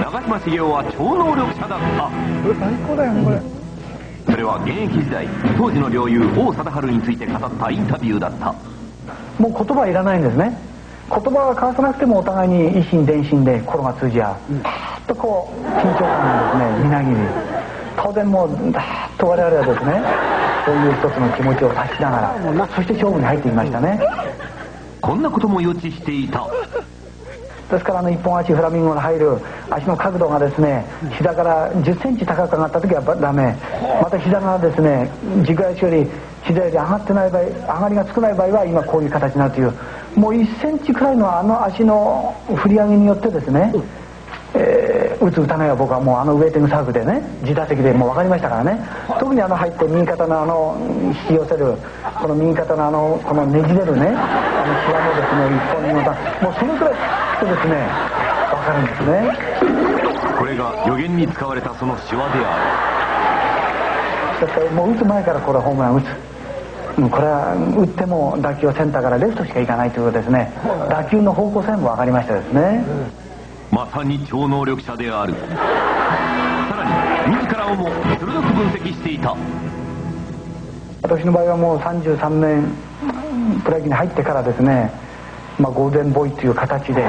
長嶋茂雄は超能力者だった。 最高だよねこれ。 それは現役時代当時の領友王貞治について語ったインタビューだった。 もう言葉いらないんですね。言葉が交わさなくてもお互いに以心伝心で心が通じ合う、パーッとこう緊張感がですねみなぎり、当然もうダーッと我々はですねそういう一つの気持ちを察しながら、そして勝負に入っていきましたね。 こんなことも予知していた。 ですから一本足フラミンゴの入る足の角度がですね膝から10センチ高く上がった時はダメ、また膝がですね軸足より膝より上がってない場合、上がりが少ない場合は今こういう形になるという、もう1センチくらいの足の振り上げによってですね、打つ打たないは僕はもうウェイティングサークでね自打席でもう分かりましたからね。特に入って右肩の引き寄せるこの右肩のこのねじれるねシワのですね一本にまたもうそのくらいとですね分かるんですね。 これが予言に使われたそのシワである。ですからもう打つ前からこれはホームラン打つ、これは打っても打球はセンターからレフトしか行かないというですね、打球の方向性も分かりましたですね。 まさに超能力者である。さらに自らをも鋭く分析していた。 私の場合はもう33年プロ野球に入ってからですね、ゴールデンボーイという形で、そして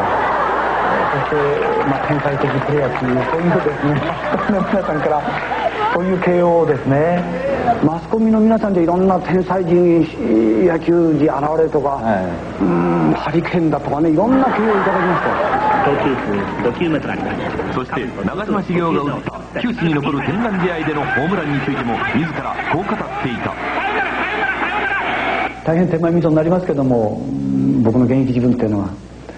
天才的プレーヤーというそういうですね皆さんからそういう形容をですね、マスコミの皆さんでいろんな天才人野球児現れるとか、ハリケーンだとかね、いろんな形容をいただきました。 5球目となります。 そして長嶋茂雄が打った球史に残る天覧試合でのホームランについても自らこう語っていた。 大変手前味噌になりますけども、僕の現役自分っていうの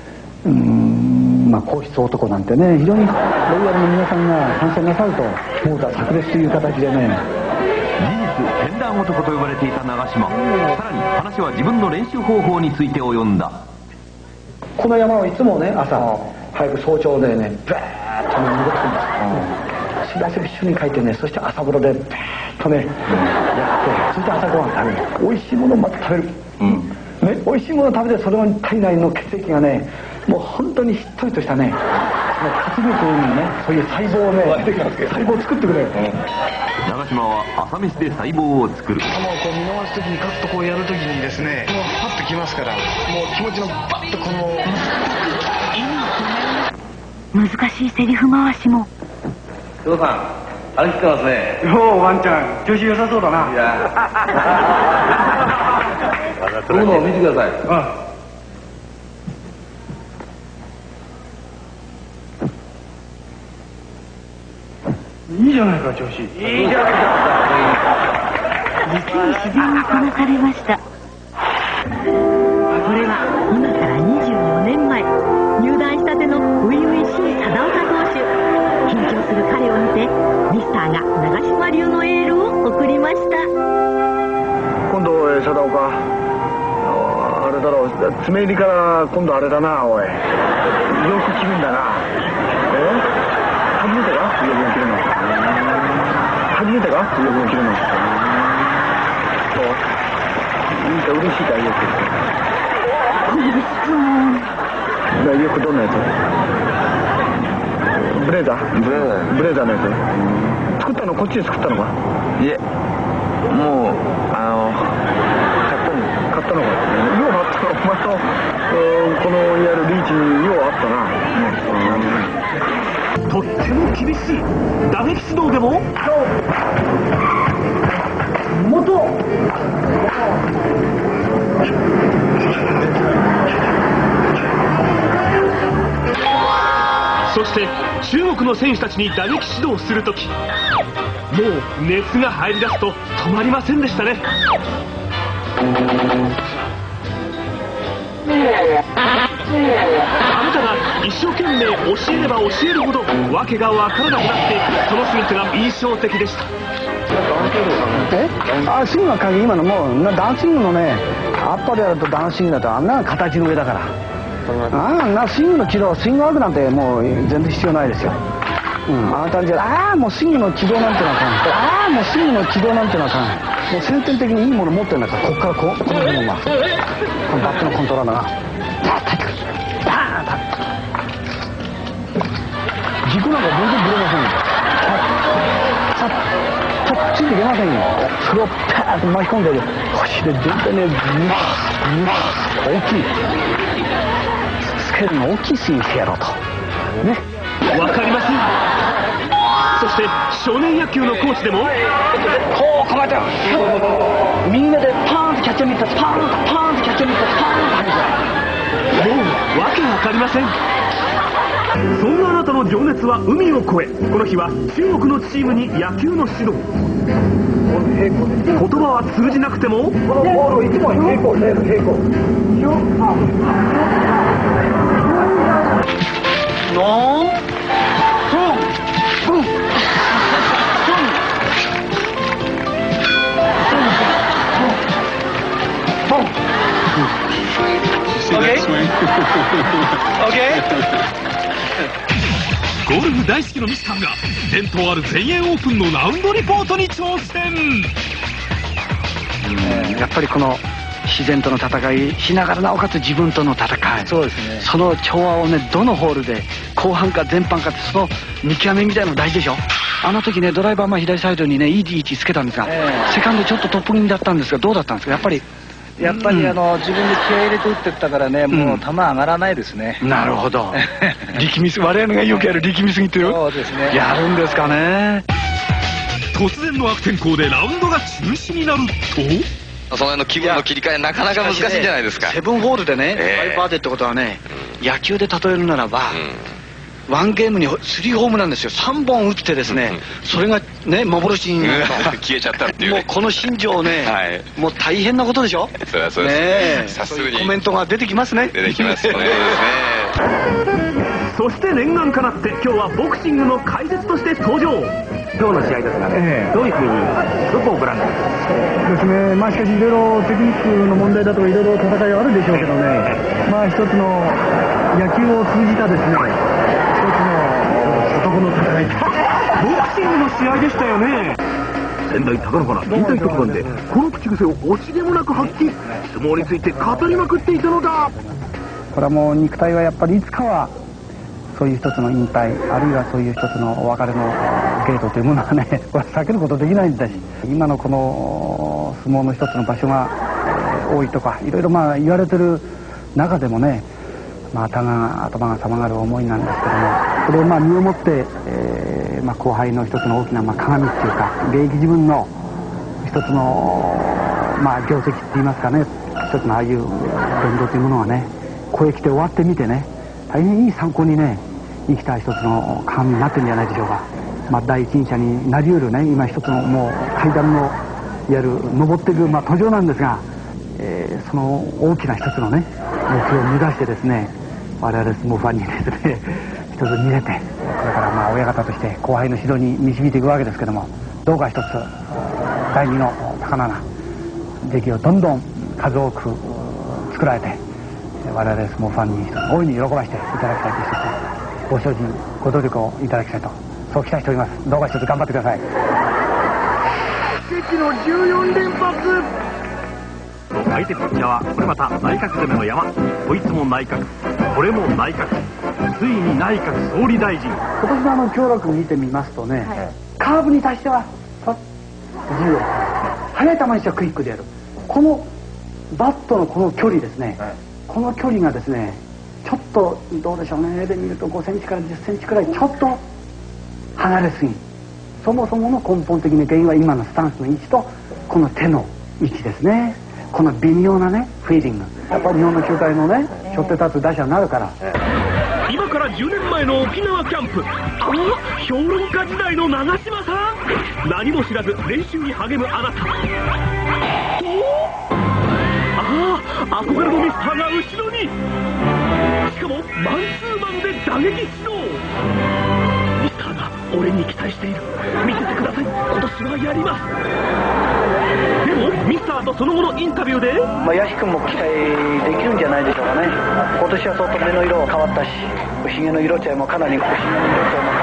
は皇室男なんてね、非常にロイヤルの皆さんが参戦なさるともう炸裂という形でね、 事実天覧男と呼ばれていた長嶋。さらに話は自分の練習方法について及んだ。 この山をいつもね朝早く早朝でねバーッと登ってくるんですよ。足を一緒に書いてね、そして朝風呂でバーッとねやって、そして朝ごはん食べる、美味しいものをまた食べる、ね、美味しいものを食べてそれに体内の血液がねもう本当にしっとりとしたね活力というね、そういう細胞をね細胞を作ってくれる。 長嶋は朝飯で細胞を作る。 球をこう見逃す時にカッとこうやる時にですね、パッときますから、もう気持ちのバッとこの難しいセリフ回しも。 翔さん、歩きてますね。 おお、ワンちゃん調子良さそうだな。 いや僕のを見てください。 いいじゃないか調子。いいじゃないか。実に自然にこなされました。これは今から24年前、入団したての初々しい貞岡投手。緊張する彼を見てミスターが長嶋流のエールを送りました。 今度貞岡あれだろう、爪入りから今度あれだな、おいよく切るんだな。初めてかよく切るの、初めてかよく切るの、そういいか嬉しいかよく切るよくどんなやつ、ブレザーのやつ作ったの、こっちで作ったのか。 いえ、もう買ったのか。ようあったの、お前の、このいわゆるリーチにようあったな。 とっても厳しい打撃指導でもそして中国の選手たちに打撃指導するとき、もう熱が入り出すと止まりませんでしたね。あなたが一生懸命教えれば教えるほど訳が分からなくなっていく、その姿が印象的でした。 スイングの鍵、今のもうダウンスイングのね、アッパーでやるとダウンスイングだとあんな形の上だから、あんなスイングの軌道、スイングワークなんてもう全然必要ないですよ。あなたじゃもうスイングの軌道なんてのはかん、もうスイングの軌道なんてのはかん、もう先天的にいいもの持ってるんだから、こっからこの部分がこのバットのコントローラーがバーッと入ってくる、バーンと軸なんか全然ぶれませんよ。ついていけませんよ。それをパーッと巻き込んでる腰で全体ね、大きいスケールの大きいスイングしてやろうとね。 わかりません。そして少年野球のコーチでもこう構えて右目でパーンとキャッチャーミット、パーンとキャッチャーミット、パーンともうわけわかりません。そんなあなたの情熱は海を越え、この日は中国のチームに野球の指導。言葉は通じなくても、 このボールをいつも平行。 ゴルフ大好きのミスターが伝統ある全英オープンのラウンドリポートに挑戦。 やっぱりこの自然との戦いしながらなおかつ自分との戦い、そうですね、その調和をね、どのホールで後半か前半かってその見極めみたいなの大事でしょ。あの時ね、ドライバー左サイドにねいい位置つけたんですが、セカンドちょっとトップ気味だったんですが、どうだったんですか。やっぱり自分で気合い入れて打ってったからね、もう球上がらないですね。 なるほど。力みすぎ、我々がよくやる力みすぎっていう、 そうですね、 やるんですかね。 突然の悪天候でラウンドが中止になると、 その辺の気分の切り替えなかなか難しいんじゃないですか。 セブンホールでね、5バーデってことはね、野球で例えるならば、ワンゲームに3ホームランですよ。3本打ってですね、それがね幻になると消えちゃったっていう、 もうこの心情ね、もう大変なことでしょ。 そりゃそうですね。さすがにコメントが出てきますね。 出てきますね。 そして念願かなって今日はボクシングの解説として登場。今日の試合ですが、どういうふうにどこをご覧になりますか。 ですね、まあしかしいろいろテクニックの問題だとかいろいろ戦いはあるでしょうけどね、まあ一つの野球を通じたですね、一つの男の戦い、 ボクシングの試合でしたよね。先代貴乃花引退特番でこの口癖を惜しげもなく発揮、相撲について語りまくっていたのだ。 これはもう肉体はやっぱりいつかはそういう一つの引退、あるいはそういう一つのお別れのゲートというものはね、これは避けることできないんだし、今のこの相撲の一つの場所が多いとかいろいろまあ言われてる中でもね、まあ頭が様がる思いなんですけども、それをまあ身をもって、まあ後輩の一つの大きなまあ鏡っていうか、現役自分の一つのまあ業績って言いますかね、一つのああいう伝統というものがね、ここへ来て終わってみてね、大変いい参考にね、生きた一つの鏡になってるんじゃないでしょうか。まあ第一人者になり得るね、今一つのもう階段のいわゆる登っていくまあ途上なんですが、その大きな一つのね目標を目指してですね、我々相撲ファンにですね一つ見れて、これからまあ親方として後輩の指導に導いていくわけですけども、どうか一つ第二の高菜出来をどんどん数多く作られて、我々相撲ファンに一つ大いに喜ばせていただきたいと、一つご精進ご努力をいただきたいと、そう期待しております。どうか一つ頑張ってください。 奇跡の14連発。相手ピッチャーはこれまた内閣攻めの山、こいつも内閣、これも内閣、ついに内閣総理大臣。 今年の強力見てみますとね、カーブに対しては自由、速い球にしてはクイックでやる、このバットのこの距離ですね、この距離がですね、ちょっとどうでしょうね、絵で見ると5センチから10センチくらいちょっと離れすぎ、そもそもの根本的な原因は今のスタンスの位置とこの手の位置ですね。この微妙なねフィーリング、やっぱり日本の球界のねしょって立つ打者になるから。 今から10年前の沖縄キャンプ、評論家時代の長嶋さん、何も知らず練習に励むあなた、憧れのミスターが後ろに、しかもマンツーマンで打撃指導。ミスターが俺に期待している、見せてください、今年はやります。でもミスターとその後のインタビューで、 ヤシ君も期待できるんじゃないでしょうかね。今年は相当目の色が変わったし、ひげの色ちゃいもかなりひげの色ちゃいも変